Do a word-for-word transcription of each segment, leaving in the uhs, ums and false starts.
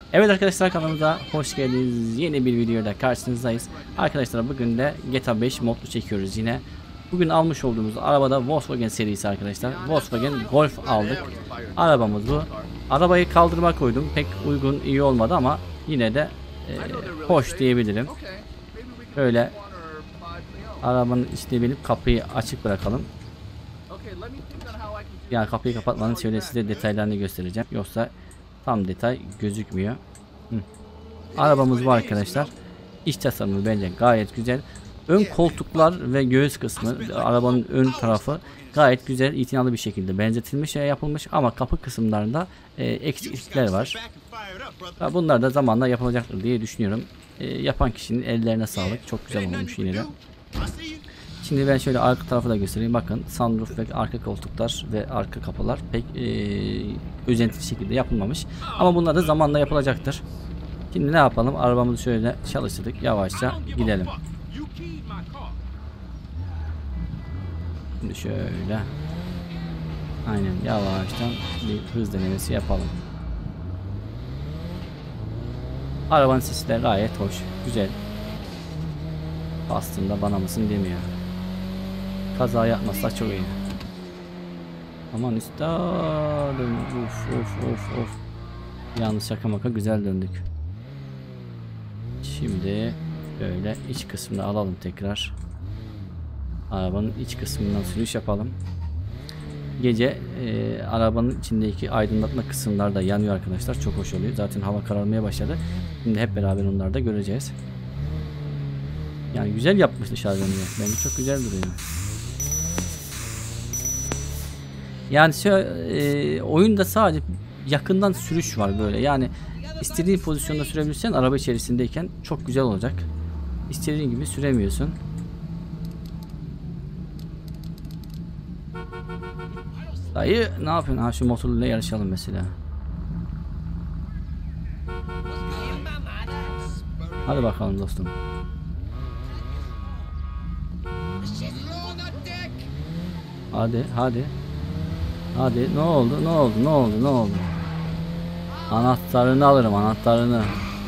Evet arkadaşlar, kanalımıza hoş geldiniz. Yeni bir videoda karşınızdayız. Arkadaşlar bugün de G T A beş modlu çekiyoruz yine. Bugün almış olduğumuz arabada Volkswagen serisi arkadaşlar. Volkswagen Golf aldık. Arabamız bu. Arabayı kaldırıma koydum. Pek uygun, iyi olmadı ama yine de e, hoş diyebilirim. Böyle arabanın içine binip kapıyı açık bırakalım. Yani kapıyı kapatmanın şöyle size detaylarını göstereceğim. Yoksa tam detay gözükmüyor. Hı. Arabamız bu arkadaşlar. İç tasarımı bence gayet güzel. Ön koltuklar ve göğüs kısmı, arabanın ön tarafı gayet güzel, itinalı bir şekilde benzetilmiş ve yapılmış ama kapı kısımlarında e, eksiklikler var. Bunlar da zamanla yapılacaktır diye düşünüyorum. E, yapan kişinin ellerine sağlık. Çok güzel olmuş yine de. Şimdi ben şöyle arka tarafı da göstereyim. Bakın, sunroof ve arka koltuklar ve arka kapılar pek e, özentili şekilde yapılmamış. Ama bunlar da zamanla yapılacaktır. Şimdi ne yapalım? Arabamızı şöyle çalıştırdık. Yavaşça gidelim. Şimdi şöyle. Aynen, yavaştan bir hız denemesi yapalım. Arabanın sesi de gayet hoş. Güzel. Aslında bana mısın demiyor. Kaza yapmazsa çok iyi. Aman üstadım. Uf uf uf uf. Yalnız şaka maka güzel döndük. Şimdi böyle iç kısmını alalım tekrar. Arabanın iç kısmından sürüş yapalım. Gece e, arabanın içindeki aydınlatma kısımlar da yanıyor arkadaşlar. Çok hoş oluyor. Zaten hava kararmaya başladı. Şimdi hep beraber onları da göreceğiz. Yani güzel yapmış dışarıdan diye. Bence çok güzel duruyor. Yani e, oyunda sadece yakından sürüş var böyle. Yani istediğin pozisyonda sürebilirsen araba içerisindeyken çok güzel olacak. İstediğin gibi süremiyorsun. Dayı ne yapıyorsun? Ha, şu motorla yarışalım mesela. Hadi bakalım dostum. Hadi hadi. Hadi, ne oldu ne oldu ne oldu ne oldu? Anahtarını alırım, anahtarını.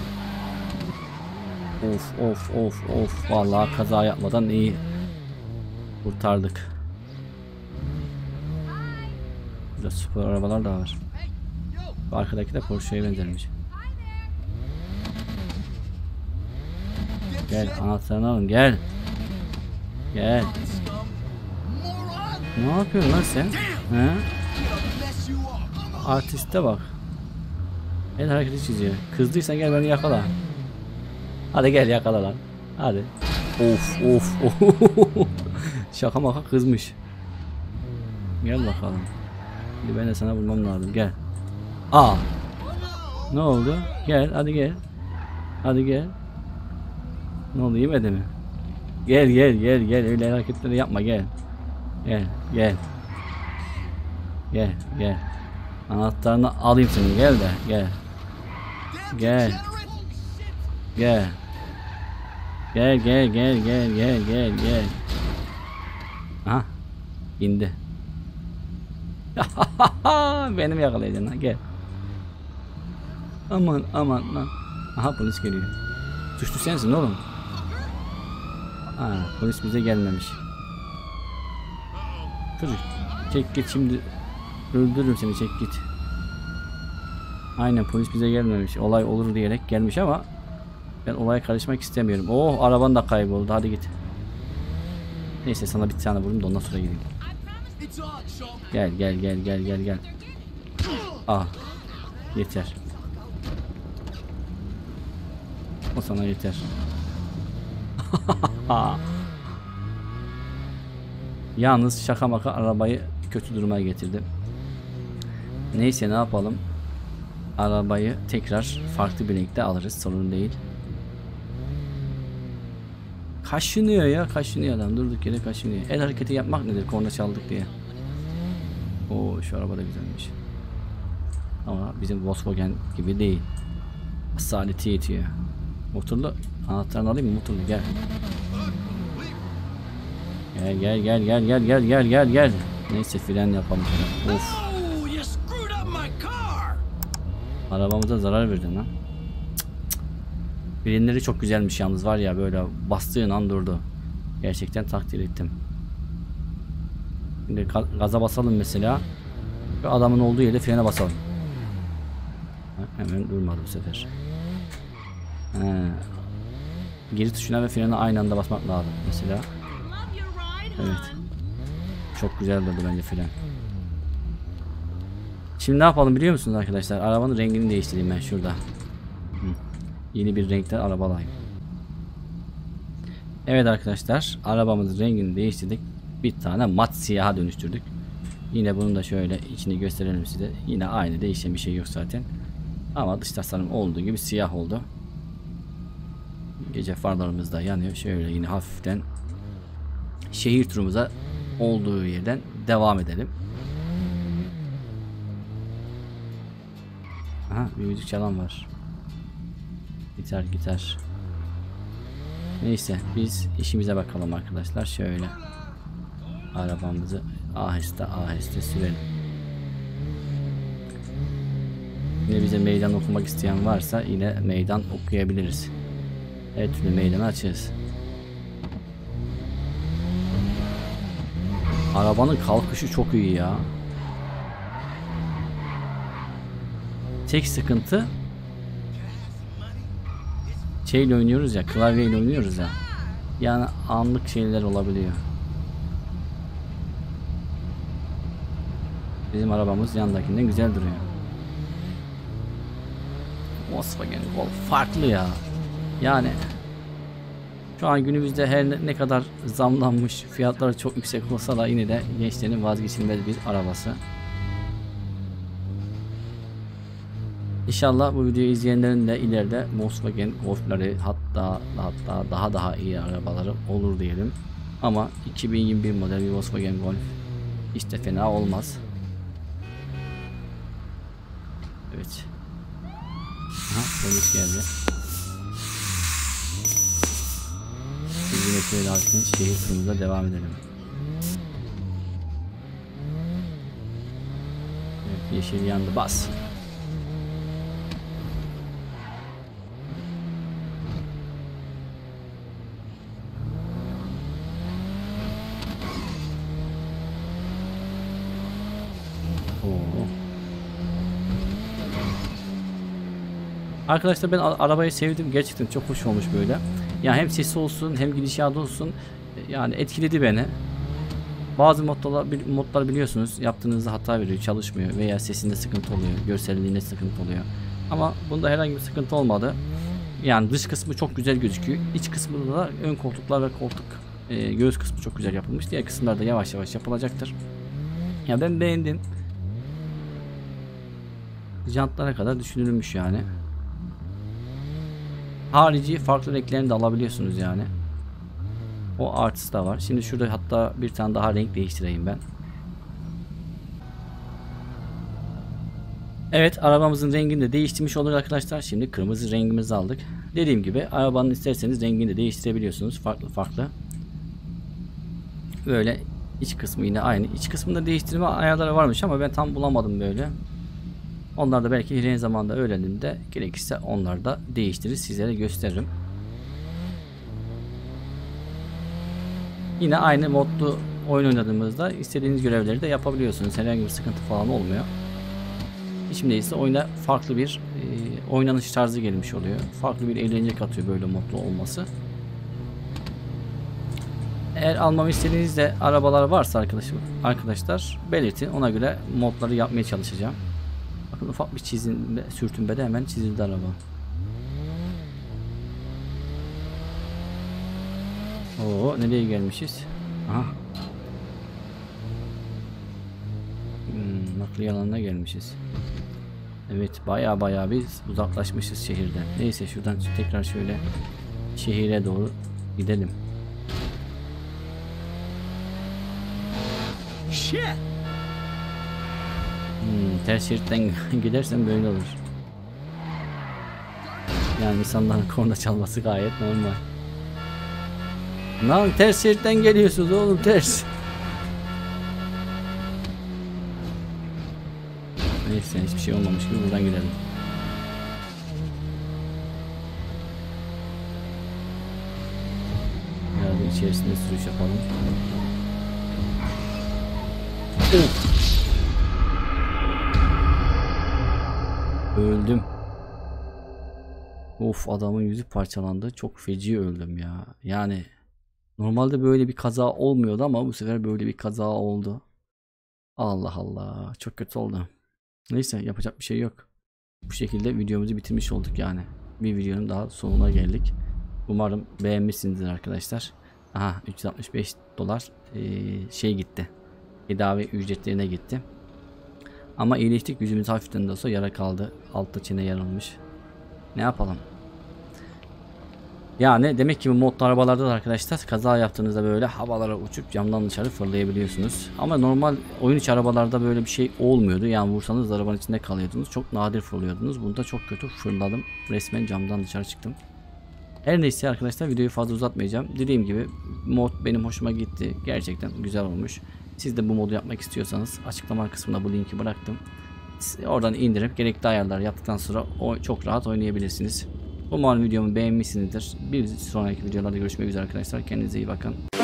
Of of of of, vallahi kaza yapmadan iyi kurtardık. Burada spor arabalar da var. Arkadaki de Porsche'ye benzermiş. Gel, anahtarını alın, gel. Gel. Ne yapıyorsun lan sen? He? Artiste bak. El hareketi çiziyor. Kızdıysan gel beni yakala. Hadi gel yakala lan. Hadi. Of of of. Şaka maka kızmış. Gel bakalım. Şimdi ben de sana vurmam lazım. Gel. Aa. Ne oldu? Gel hadi gel. Hadi gel. Ne oldu, yemedi mi? Gel gel gel gel, öyle hareketleri yapma, gel. Gel gel. Gel gel. Anahtarını alayım seni, gel de gel. Gel. Gel. Gel gel gel gel gel gel gel. Aha. İndi. Benim yakalayacaksın ha, gel. Aman aman lan. Aha, polis geliyor. Suçlu sensin oğlum. Ha, polis bize gelmemiş. Dur. Çek git şimdi. Öldürürüm seni, çek git. Aynen, polis bize gelmemiş. Olay olur diyerek gelmiş ama ben olaya karışmak istemiyorum. Oh, araban da kayboldu. Hadi git. Neyse, sana bir tane vurayım da ondan sonra gideyim. Gel gel gel gel gel gel. Ah. Yeter. O sana yeter. Yalnız şaka maka arabayı kötü duruma getirdim. Neyse, ne yapalım? Arabayı tekrar farklı bir renkte alırız, sorun değil. Kaşınıyor ya, kaşınıyor adam, durduk yere kaşınıyor. El hareketi yapmak nedir, korna çaldık diye. Oo, şu araba da güzelmiş. Ama bizim Volkswagen gibi değil. Asaleti yetiyor. Motorlu anahtarını alayım mı? Motorlu gel. Gel gel gel gel gel gel gel gel gel. Neyse, fren yapalım. Of. Arabamıza zarar verdin lan. Frenleri çok güzelmiş yalnız, var ya, böyle bastığın an durdu. Gerçekten takdir ettim. Şimdi gaza basalım mesela. Şu adamın olduğu yerde frene basalım. Ha, hemen durmadı bu sefer. Ha. Geri tuşuna ve frene aynı anda basmak lazım mesela. Evet. Çok güzel durdu bence fren. Şimdi ne yapalım biliyor musunuz arkadaşlar? Arabanın rengini değiştireyim ben şurada. Hı. Yeni bir renkten araba alayım. Evet arkadaşlar, arabamızın rengini değiştirdik. Bir tane mat siyaha dönüştürdük. Yine bunu da şöyle içini gösterelim size. Yine aynı, değişen bir şey yok zaten. Ama dış tasarım olduğu gibi siyah oldu. Gece farlarımız da yanıyor. Şöyle yine hafiften şehir turumuza olduğu yerden devam edelim. Aha, bir müzik çalan var. Gitar gitar. Neyse, biz işimize bakalım arkadaşlar. Şöyle arabamızı aheste aheste sürelim. Yine bize meydan okumak isteyen varsa yine meydan okuyabiliriz. Her türlü meydanı açığız. Arabanın kalkışı çok iyi ya. Tek sıkıntı, şeyle oynuyoruz ya, klavyeyle oynuyoruz ya. Yani anlık şeyler olabiliyor. Bizim arabamız yandakinden güzel duruyor. Volkswagen Golf farklı ya. Yani şu an günümüzde her ne kadar zamlanmış, fiyatları çok yüksek olsa da yine de gençlerin vazgeçilmez bir arabası. İnşallah bu videoyu izleyenlerin de ileride Volkswagen Golf'ları, hatta hatta daha daha iyi arabaları olur diyelim. Ama iki bin yirmi bir model bir Volkswagen Golf hiç de fena olmaz. Evet. Aha, polis geldi. Biz yine şöyle artık şehir turumuza devam edelim. Evet, yeşil yandı, bas. Arkadaşlar ben arabayı sevdim, gerçekten çok hoş olmuş böyle. Yani hem sesi olsun hem gidişatı olsun, yani etkiledi beni. Bazı modlar, modlar biliyorsunuz yaptığınızda hata veriyor, çalışmıyor veya sesinde sıkıntı oluyor, görselliğinde sıkıntı oluyor. Ama bunda herhangi bir sıkıntı olmadı. Yani dış kısmı çok güzel gözüküyor. İç kısmında da ön koltuklar ve koltuk e, göğüs kısmı çok güzel yapılmış. Diğer kısımlar da yavaş yavaş yapılacaktır. Ya ben beğendim. Jantlara kadar düşünülmüş yani. Harici farklı renklerini de alabiliyorsunuz yani. O artısı da var. Şimdi şurada hatta bir tane daha renk değiştireyim ben. Evet, arabamızın rengini de değiştirmiş olduk arkadaşlar. Şimdi kırmızı rengimizi aldık. Dediğim gibi arabanın isterseniz rengini de değiştirebiliyorsunuz. Farklı farklı. Böyle iç kısmı yine aynı. İç kısmında değiştirme ayarları varmış ama ben tam bulamadım böyle. Onlar da belki ilerleyen zamanda öğrendiğimde gerekirse onları da değiştirir, sizlere gösteririm. Yine aynı modlu oyun oynadığımızda istediğiniz görevleri de yapabiliyorsunuz. Herhangi bir sıkıntı falan olmuyor. Şimdi ise oyuna farklı bir e, oynanış tarzı gelmiş oluyor. Farklı bir eğlence katıyor böyle modlu olması. Eğer almamı istediğinizde arabalar varsa arkadaşım, arkadaşlar belirtin. Ona göre modları yapmaya çalışacağım. Bakın ufak bir çizimde, sürtünmede hemen çizildi araba. Oo, nereye gelmişiz? Aha. Hmm, nakliye alanına gelmişiz. Evet, baya baya biz uzaklaşmışız şehirden. Neyse, şuradan tekrar şöyle şehire doğru gidelim. Shit. Hmm, ters şeritten gidersen böyle olur. Yani insanların korna çalması gayet normal. Lan ters şeritten geliyorsunuz oğlum, ters. Neyse, hiçbir şey olmamış gibi buradan gidelim. içerisinde sürüş yapalım. Of. Öldüm. Of, adamın yüzü parçalandı. Çok feci öldüm ya. Yani normalde böyle bir kaza olmuyordu ama bu sefer böyle bir kaza oldu. Allah Allah. Çok kötü oldu. Neyse, yapacak bir şey yok. Bu şekilde videomuzu bitirmiş olduk yani. Bir videonun daha sonuna geldik. Umarım beğenmişsinizdir arkadaşlar. Aha, üç yüz altmış beş dolar ee, şey gitti. Tedavi ücretlerine gitti. Ama iyileştik. Yüzümüz hafiften de olsa yara kaldı. Altta çene yarılmış. Ne yapalım? Yani demek ki bu modlu arabalarda da arkadaşlar kaza yaptığınızda böyle havalara uçup camdan dışarı fırlayabiliyorsunuz. Ama normal oyun içi arabalarda böyle bir şey olmuyordu. Yani vursanız arabanın içinde kalıyordunuz. Çok nadir fırlıyordunuz. Bunda çok kötü fırladım. Resmen camdan dışarı çıktım. Her neyse arkadaşlar, videoyu fazla uzatmayacağım. Dediğim gibi mod benim hoşuma gitti. Gerçekten güzel olmuş. Siz de bu modu yapmak istiyorsanız açıklama kısmına bu linki bıraktım. Oradan indirip gerekli ayarlar yaptıktan sonra o çok rahat oynayabilirsiniz. Umarım videomu beğenmişsinizdir. Bir sonraki videolarda görüşmek üzere arkadaşlar. Kendinize iyi bakın.